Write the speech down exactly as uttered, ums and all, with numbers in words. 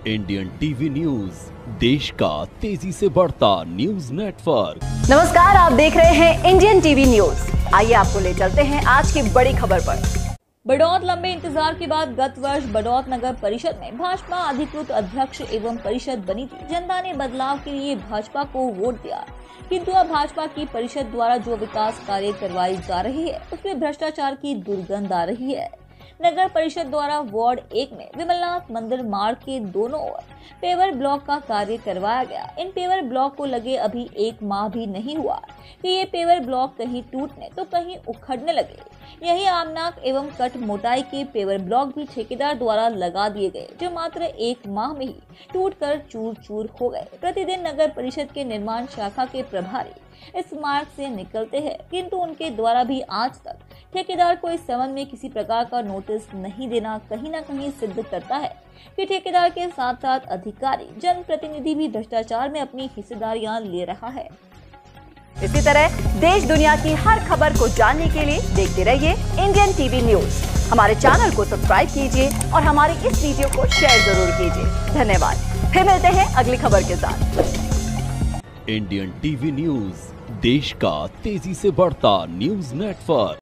Indian TV news, देश का तेजी से बढ़ता न्यूज नेटवर्क। नमस्कार, आप देख रहे हैं इंडियन टीवी न्यूज। आइए आपको ले चलते हैं आज की बड़ी खबर पर। बड़ौत लंबे इंतजार के बाद गत वर्ष बड़ौत नगर परिषद में भाजपा अधिकृत अध्यक्ष एवं परिषद बनी थी। जनता ने बदलाव के लिए भाजपा को वोट दिया, किंतु अब भाजपा की परिषद द्वारा जो विकास कार्य करवाई जा रही है उसमें भ्रष्टाचार की दुर्गंध आ रही है। नगर परिषद द्वारा वार्ड एक में विमलनाथ मंदिर मार्ग के दोनों ओर पेवर ब्लॉक का कार्य करवाया गया। इन पेवर ब्लॉक को लगे अभी एक माह भी नहीं हुआ कि ये पेवर ब्लॉक कहीं टूटने तो कहीं उखड़ने लगे। यही आमनाक एवं कट मोटाई के पेवर ब्लॉक भी ठेकेदार द्वारा लगा दिए गए, जो मात्र एक माह में ही टूटकर चूर चूर हो गए। प्रतिदिन नगर परिषद के निर्माण शाखा के प्रभारी इस मार्ग से निकलते हैं, किंतु उनके द्वारा भी आज तक ठेकेदार को इस संबंध में किसी प्रकार का नोटिस नहीं देना कहीं न कहीं सिद्ध करता है कि ठेकेदार के साथ साथ अधिकारी जनप्रतिनिधि भी भ्रष्टाचार में अपनी हिस्सेदारियां ले रहा है। इसी तरह देश दुनिया की हर खबर को जानने के लिए देखते रहिए इंडियन टीवी न्यूज। हमारे चैनल को सब्सक्राइब कीजिए और हमारे इस वीडियो को शेयर जरूर कीजिए। धन्यवाद। फिर मिलते हैं अगली खबर के साथ। इंडियन टीवी न्यूज, देश का तेजी से बढ़ता न्यूज नेटवर्क।